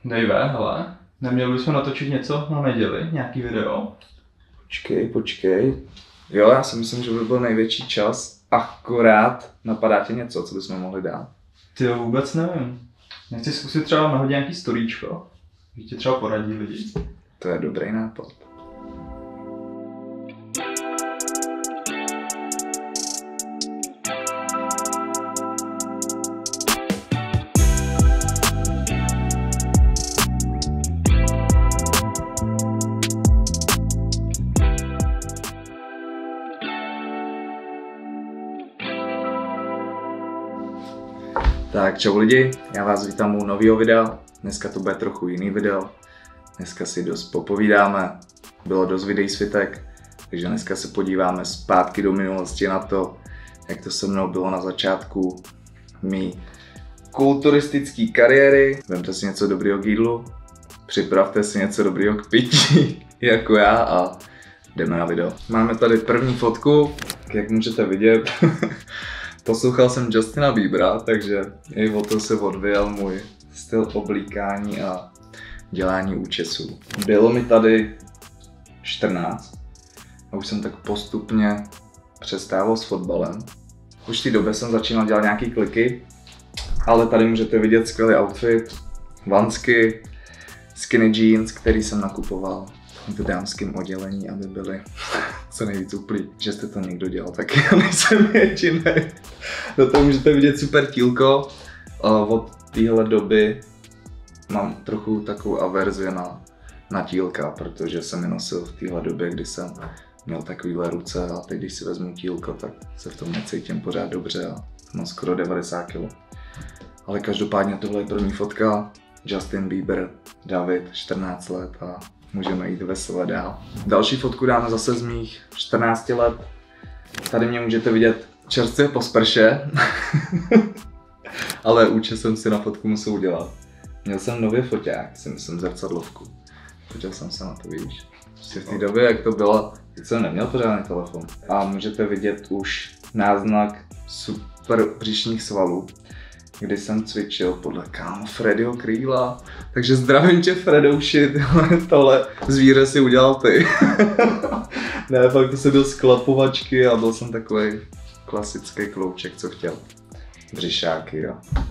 Dejve, hele, neměli bychom natočit něco na neděli, nějaký video? Počkej. Jo, já si myslím, že by byl největší čas. Akorát napadá tě něco, co bychom mohli dát? Ty jo, vůbec nevím. Nechci zkusit třeba nahodit nějaký storíčko, že ti třeba poradí lidi. To je dobrý nápad. Tak čau lidi, já vás vítám u nového videa. Dneska to bude trochu jiný video. Dneska si dost popovídáme, bylo dost videí svitek, takže dneska se podíváme zpátky do minulosti na to, jak to se mnou bylo na začátku mý kulturistické kariéry. Vemte si něco dobrýho k jídlu, připravte si něco dobrýho k pití, jako já, a jdeme na video. Máme tady první fotku, jak můžete vidět. Poslouchal jsem Justina Biebera, takže i o to se odvíjel můj styl oblíkání a dělání účesů. Bylo mi tady 14 a už jsem tak postupně přestával s fotbalem. Už v té době jsem začínal dělat nějaký kliky, ale tady můžete vidět skvělý outfit, vansky, skinny jeans, který jsem nakupoval v dámském oddělení, aby byly co nejvíc uplý. Že jste to někdo dělal, tak já nejsem jediný. No to můžete vidět super tílko. Od téhle doby mám trochu takovou averzi na tílka, protože jsem je nosil v téhle době, kdy jsem měl takovýhle ruce, a teď když si vezmu tílko, tak se v tom necítím pořád dobře a mám skoro 90 kg. Ale každopádně tohle je první fotka. Justin Bieber, David, 14 let, a můžeme jít veselé dál. Další fotku dáme zase z mých 14 let. Tady mě můžete vidět čerstvě po sprše, ale účes jsem si na fotku musel udělat. Měl jsem nově foťák, si myslím zrcadlovku. Fotil jsem se na to, víš. Prostě v té době, jak to bylo, teď jsem neměl pořádný telefon. A můžete vidět už náznak super břišních svalů, kdy jsem cvičil podle kámo Freddyho Krýla. Takže zdravím tě, Fredouši, tohle zvíře si udělal ty. Ne, fakt to jsem byl z klapovačky a byl jsem takový klasický klouček, co chtěl. Břišáky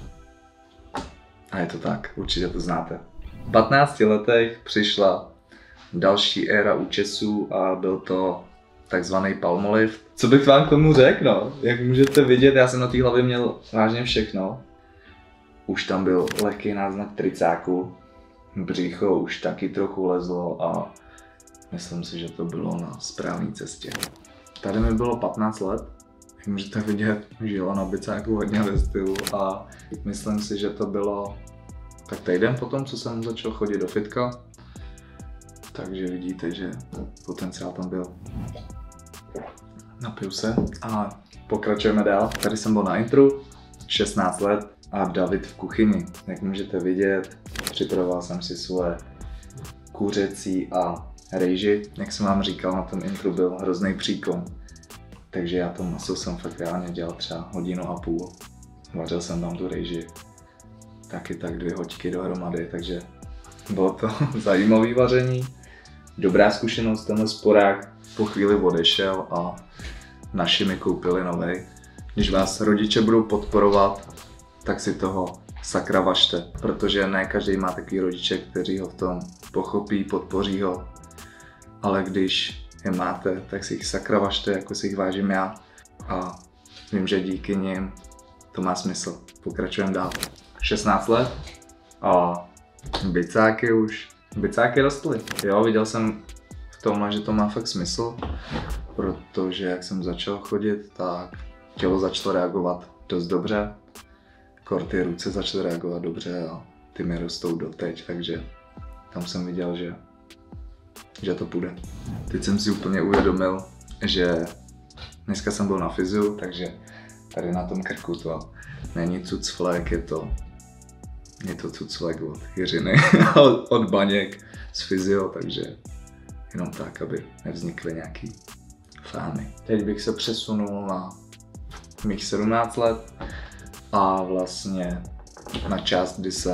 a je to tak, určitě to znáte. V 15 letech přišla další éra účesů a byl to takzvaný Palmolive. Co bych vám k tomu řekl, no? Jak můžete vidět, já jsem na té hlavě měl vážně všechno. Už tam byl lehký náznak tricáku, břicho už taky trochu lezlo a myslím si, že to bylo na správné cestě. Tady mi bylo 15 let, jak můžete vidět, žilo na bicáku hodně ve stylu, a myslím si, že to bylo tak týden potom, co jsem začal chodit do fitka. Takže vidíte, že potenciál tam byl. Napiju se a pokračujeme dál. Tady jsem byl na intru, 16 let a David v kuchyni. Jak můžete vidět, připravoval jsem si svoje kuřecí a rejži. Jak jsem vám říkal, na tom intru byl hrozný příkon. Takže já to maso jsem fakt reálně dělal třeba 1,5 hodiny. Vařil jsem tam tu rejži taky tak 2 hoďky dohromady, takže bylo to zajímavé vaření. Dobrá zkušenost, tenhle sporák po chvíli odešel a naši mi koupili novej. Když vás rodiče budou podporovat, tak si toho sakra važte, protože ne každý má takový rodiče, kteří ho v tom pochopí, podpoří ho. Ale když je máte, tak si jich sakra važte, jako si jich vážím já. A vím, že díky nim to má smysl. Pokračujeme dál. 16 let a bicáky rostly. Jo, viděl jsem v tomhle, že to má fakt smysl, protože jak jsem začal chodit, tak tělo začalo reagovat dost dobře. Ty ruce začaly reagovat dobře a ty mi rostou doteď, takže tam jsem viděl, že to půjde. Teď jsem si úplně uvědomil, že dneska jsem byl na fyziu, takže tady na tom krku to není cucflek, je to cucflek od Jiřiny, od Baněk z fyzio, takže jenom tak, aby nevznikly nějaký fámy. Teď bych se přesunul na mých 17 let a vlastně na část, kdy jsem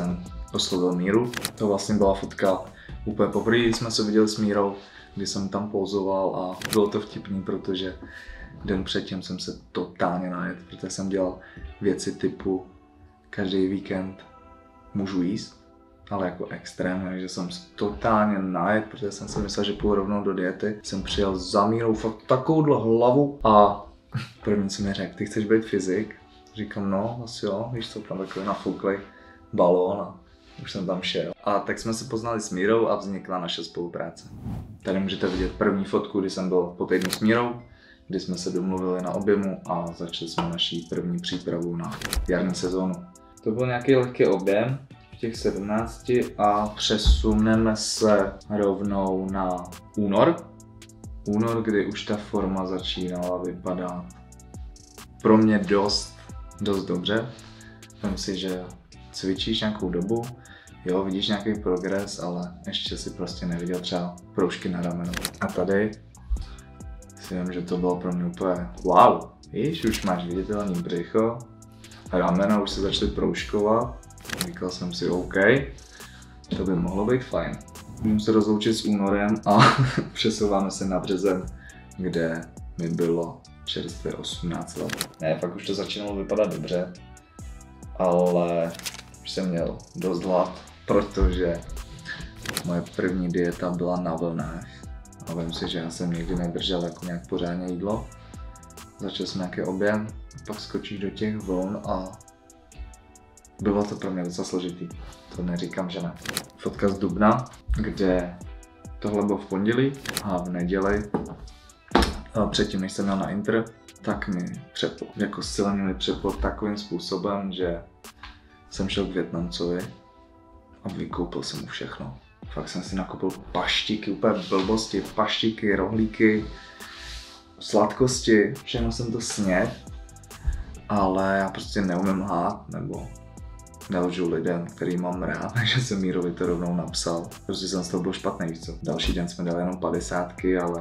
oslovil Míru. To vlastně byla fotka úplně poprvé, kdy jsme se viděli s Mírou, kdy jsem tam pozoval a bylo to vtipný, protože den předtím jsem se totálně najet, protože jsem dělal věci typu každý víkend můžu jíst, ale jako extrémně, že jsem totálně najet, protože jsem si myslel, že půjdu rovnou do diety. Jsem přijel za Mírou fakt takovouhle hlavu a první co mi řekl, ty chceš být fyzik? Říkám, no, asi jo, víš co, tam takový nafouklý balón a už jsem tam šel. A tak jsme se poznali s Mírou a vznikla naše spolupráce. Tady můžete vidět první fotku, kdy jsem byl po týdnu s Mírou, kdy jsme se domluvili na objemu a začali jsme naší první přípravu na jarní sezónu. To byl nějaký lehký objem v těch 17 a přesuneme se rovnou na únor. Únor, kdy už ta forma začínala vypadat pro mě dost dobře. Myslím si, že cvičíš nějakou dobu, jo, vidíš nějaký progres, ale ještě si prostě neviděl třeba proužky na rameno. A tady si vím, že to bylo pro mě úplně wow, víš, už máš viditelný břicho, ramena už se začaly proužkovat. Říkal jsem si OK, to by mohlo být fajn. Můžu se rozloučit s únorem a přesouváme se na březen, kde mi bylo čerstvě 18 let. Ne, fakt už to začínalo vypadat dobře, ale už jsem měl dost hlad, protože moje první dieta byla na vlnách. A vím si, že já jsem nikdy nedržel jako nějak pořádně jídlo. Začal jsem nějaký objem, pak skočíš do těch vln a bylo to pro mě docela složitý. To neříkám, že ne. Fotka z dubna, kde tohle bylo v pondělí a v neděli. A předtím, než jsem měl na Inter, tak mi přepl. Jako silně mi přepl takovým způsobem, že jsem šel k Vietnamcovi a vykoupil jsem mu všechno. Fakt jsem si nakoupil paštiky, úplně blbosti, paštiky, rohlíky, sladkosti, všechno jsem to snědl, ale já prostě neumím lhát, nebo nelžu lidem, který mám rád, takže jsem Mírovi to rovnou napsal. Prostě jsem z toho byl špatný, víš co. Další den jsme dali jenom 50, ale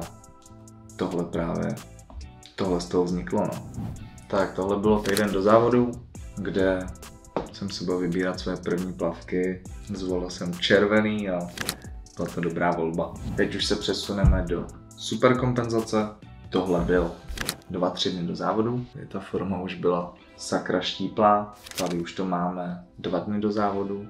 tohle z toho vzniklo, no. Tak tohle bylo týden do závodu, kde jsem si byl vybírat své první plavky. Zvolil jsem červený a byla to dobrá volba. Teď už se přesuneme do superkompenzace. Tohle byl 2-3 dny do závodu, ta forma už byla sakra štíplá. Tady už to máme 2 dny do závodu.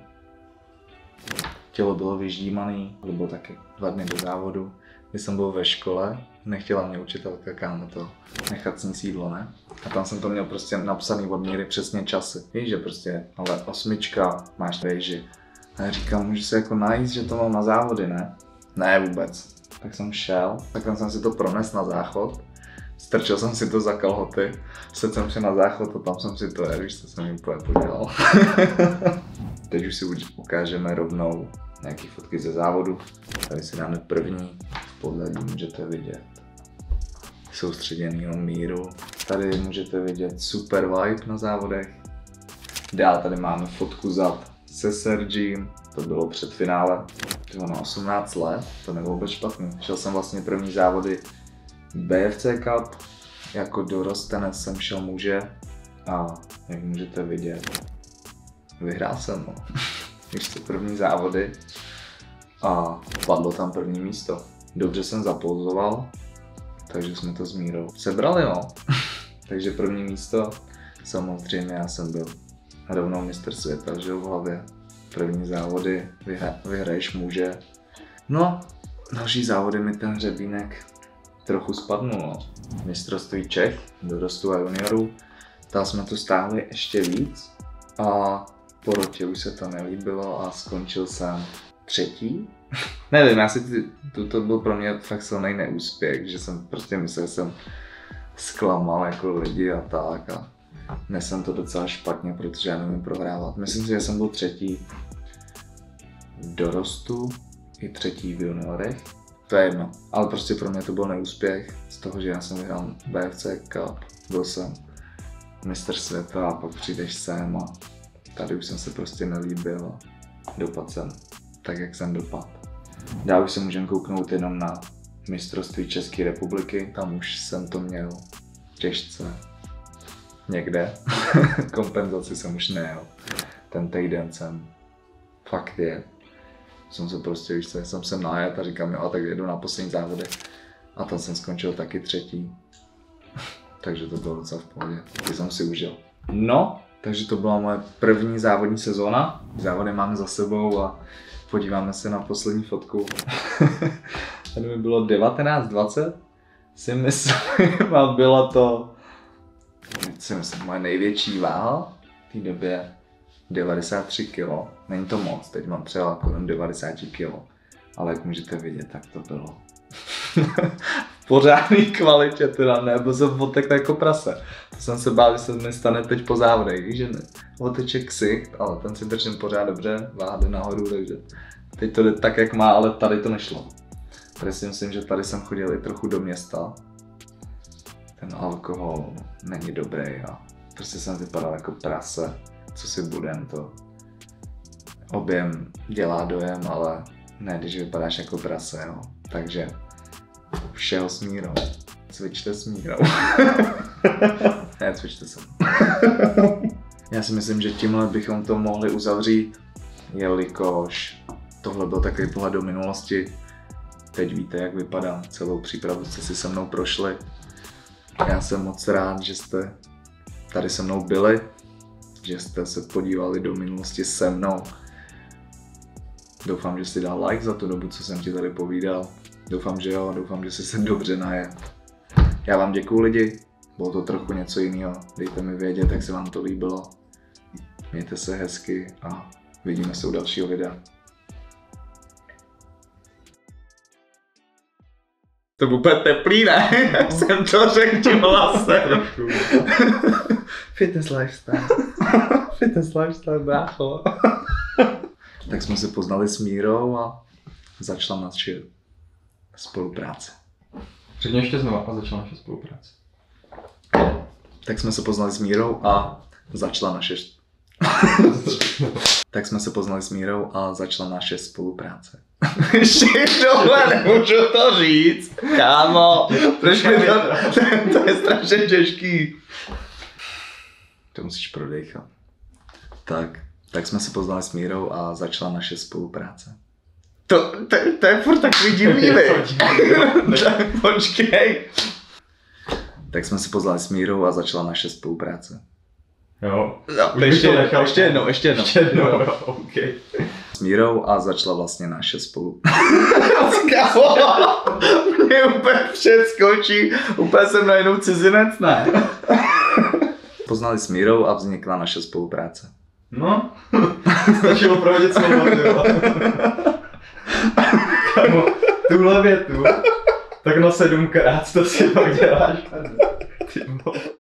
Tělo bylo vyždímané, to bylo taky 2 dny do závodu. Když jsem byl ve škole, nechtěla mě učitelka kámo to nechat sníst jídlo, ne? A tam jsem to měl prostě napsaný od Míry přesně časy. Víš, že prostě, ale 8, máš rejži. A já říkám, můžu se jako najíst, že to mám na závody, ne? Ne vůbec. Tak jsem šel, takhle jsem si to pronesl na záchod. Strčil jsem si to za kalhoty, sedl jsem si na záchod a tam jsem si to víš, co jsem jim úplně podělal. Teď už si ukážeme rovnou nějaké fotky ze závodu. Tady si dáme první, v pozadí můžete vidět soustředěnýho Míru. Tady můžete vidět super vibe na závodech. Dál tady máme fotku zad se Sergiem, to bylo před finále. To na 18 let, to nebylo vůbec špatný. Šel jsem vlastně první závody BFC Cup, jako dorostenec jsem šel muže a jak můžete vidět, vyhrál jsem, no. Víš co, první závody a padlo tam první místo. Dobře jsem zapouzoval, takže jsme to s Mírou sebrali, no. Takže první místo, samozřejmě já jsem byl rovnou mistr světa, že v hlavě. První závody, vyhraješ muže. No, další závody mi ten hřebínek trochu spadnul, no. Mistrovství Čech, dorostu a juniorů, tam jsme to stáhli ještě víc a po rotě už se to nelíbilo a skončil jsem 3. Nevím, to byl pro mě fakt silný neúspěch, že jsem prostě myslel, že jsem zklamal jako lidi a tak a nesem to docela špatně, protože já nevím prohrávat. Myslím si, že jsem byl 3. v dorostu i 3. v juniorech. To je jedno, ale prostě pro mě to byl neúspěch z toho, že já jsem vyhrál BFC Cup, byl jsem mistr světa a pak přijdeš sem a tady už jsem se prostě nelíbil a dopadl jsem tak, jak jsem dopadl. Dál už se můžeme kouknout jenom na mistrovství České republiky, tam už jsem to měl těžce někde, kompenzaci jsem už nejel. Ten týden jsem fakt je. Jsem se prostě, víš co, jsem se najet a říkám, jo, a tak jedu na poslední závody. A tam jsem skončil taky 3. Takže to bylo docela v pohodě, taky jsem si užil. No, takže to byla moje první závodní sezóna. Závody máme za sebou a podíváme se na poslední fotku. Tady mi bylo 19-20, si myslím, a bylo to, si myslím, moje největší váha v té době 93 kg. Není to moc, teď mám třeba kolem 90 kg, ale jak můžete vidět, tak to bylo v pořádný kvalitě, teda nebo jsem otekl jako prase. To jsem se bál, že se mi stane teď po závodech, víš, že ne, oteče ksicht, ale ten si držím pořád dobře, váha jde nahoru, takže teď to jde tak, jak má, ale tady to nešlo. Tady si myslím, že tady jsem chodil i trochu do města. Ten alkohol není dobrý a prostě jsem vypadal jako prase, co si budem, to objem dělá dojem, ale ne, když vypadáš jako prase, jo. Takže všeho s mírou. Cvičte s mírou. Ne, cvičte se. Já si myslím, že tímhle bychom to mohli uzavřít, jelikož tohle byl takový pohled do minulosti. Teď víte, jak vypadá, celou přípravu jste si se mnou prošli. Já jsem moc rád, že jste tady se mnou byli, že jste se podívali do minulosti se mnou. Doufám, že si dal like za tu dobu, co jsem ti tady povídal. Doufám, že jo, doufám, že jsi se dobře naje. Já vám děkuju lidi, bylo to trochu něco jiného. Dejte mi vědět, jak se vám to líbilo. Mějte se hezky a vidíme se u dalšího videa. To bylo úplně teplý, ne? Jak jsem to řekl tím hlasem. Fitness lifestyle. Fitness lifestyle, brácho. Tak jsme se poznali s Mírou a začala naše spolupráce. Řekni ještě znova a začala naše spolupráce. Tak jsme se poznali s Mírou a začala naše... Tak jsme se poznali s Mírou a začala naše spolupráce. Ještě tohle nemůžu to říct, kámo. Proč mi to je strašně těžký. To musíš prodejchat. Tak jsme se poznali s Mírou a začala naše spolupráce. To je furt takový divný, Tak počkej. Tak jsme se poznali s Mírou a začala naše spolupráce. Jo. No, ještě jednou. Okay. S Mírou a začala vlastně naše spolupráce. Mě úplně přeskočí, úplně jsem najednou cizinec, ne? Poznali s Mírou a vznikla naše spolupráce. No, stačilo prohodit slovo, jo. Kámo, tuhle větu, tak na 7krát to si pak děláš.